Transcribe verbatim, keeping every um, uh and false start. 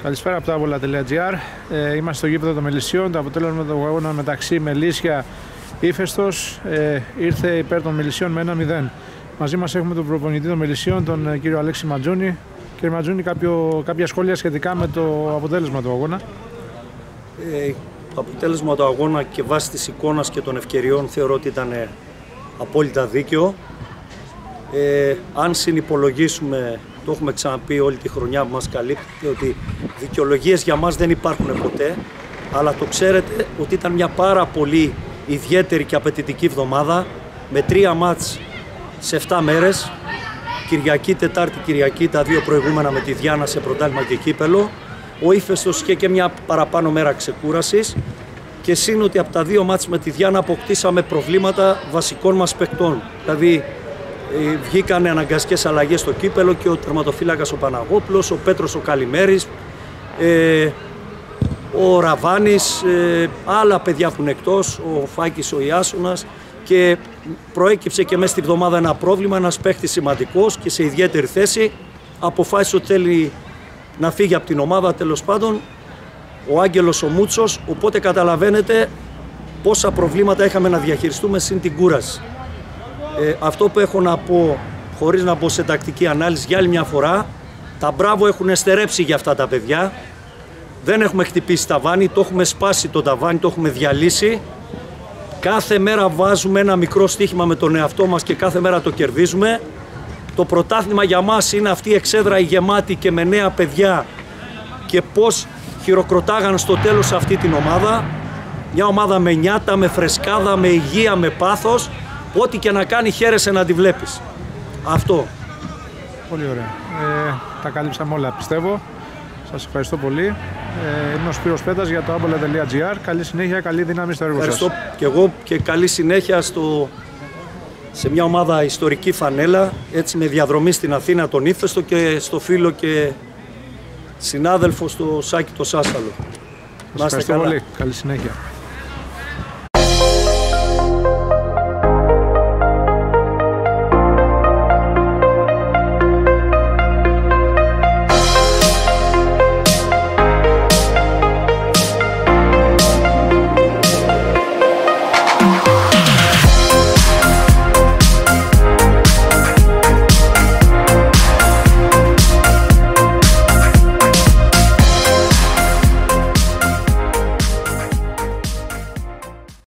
Καλησπέρα από το άβολα τελεία τζι άρ. Ε, είμαστε στο γήπεδο των Μελισσίων. Το αποτέλεσμα του αγώνα μεταξύ Μελίσια Ήφαιστος ε, ήρθε υπέρ των Μελισσίων με ένα μηδέν. Μαζί μας έχουμε τον προπονητή των Μελισσίων, τον κύριο Αλέξη Ματζούνη. Κύριε Ματζούνη, κάποιο, κάποια σχόλια σχετικά με το αποτέλεσμα του αγώνα? Ε, το αποτέλεσμα του αγώνα και βάσει της εικόνας και των ευκαιριών θεωρώ ότι ήταν απόλυτα δίκαιο. Ε, αν συνυπολογίσουμε, το έχουμε ξαναπεί όλη τη χρονιά που μας καλύπτει, ότι δικαιολογίες για μας δεν υπάρχουν ποτέ, αλλά το ξέρετε ότι ήταν μια πάρα πολύ ιδιαίτερη και απαιτητική εβδομάδα με τρία μάτς σε εφτά μέρες, Κυριακή, Τετάρτη, Κυριακή, τα δύο προηγούμενα με τη Διάνα σε πρωτάθλημα και κύπελο. Ο Ήφαιστος είχε και μια παραπάνω μέρα ξεκούρασης και σύν ότι από τα δύο μάτς με τη Διάνα αποκτήσαμε προβλήματα βασικών μας παικτών. Δηλαδή ε, βγήκαν αναγκαστικές αλλαγές στο κύπελο και ο τερματοφύλακας ο Παναγόπουλος, ο Πέτρος ο Καλημέρης, ε, ο Ραβάνης, ε, άλλα παιδιά που είναι εκτός, ο Φάκης ο Ιάσονας, και προέκυψε και μέσα στη βδομάδα ένα πρόβλημα, ένας παίχτης σημαντικός και σε ιδιαίτερη θέση αποφάσισε ότι θέλει να φύγει από την ομάδα, τέλος πάντων, ο Άγγελος ο Μούτσος, οπότε καταλαβαίνετε πόσα προβλήματα είχαμε να διαχειριστούμε συν την κούραση. Ε, αυτό που έχω να πω, χωρίς να μπω σε τακτική ανάλυση, για άλλη μια φορά, τα μπράβο έχουν εστερέψει για αυτά τα παιδιά. Δεν έχουμε χτυπήσει ταβάνι, το έχουμε σπάσει το ταβάνι, το έχουμε διαλύσει. Κάθε μέρα βάζουμε ένα μικρό στοίχημα με τον εαυτό μας και κάθε μέρα το κερδίζουμε. Το πρωτάθλημα για μας είναι αυτή η εξέδρα η γεμάτη και με νέα παιδιά και πώς χειροκροτάγαν στο τέλος αυτή την ομάδα. Μια ομάδα με νιάτα, με φρεσκάδα, με υγεία, με πάθος. Ό,τι και να κάνει χαίρεσαι να τη βλέπεις. Αυτό. Πολύ ωραία. Ε, τα καλύψαμε όλα, πιστεύω. Σας ευχαριστώ πολύ. Ε, είμαι ο Σπύρος Πέτας για το άβολα τελεία τζι άρ. Καλή συνέχεια, καλή δύναμη στο έργο σας. Ευχαριστώ και εγώ και καλή συνέχεια στο, σε μια ομάδα ιστορική φανέλα, έτσι με διαδρομή στην Αθήνα τον Ήφαιστο και στο φίλο και συνάδελφο στο Σάκη το Σάσταλο. Σας ευχαριστώ πολύ. Καλή συνέχεια.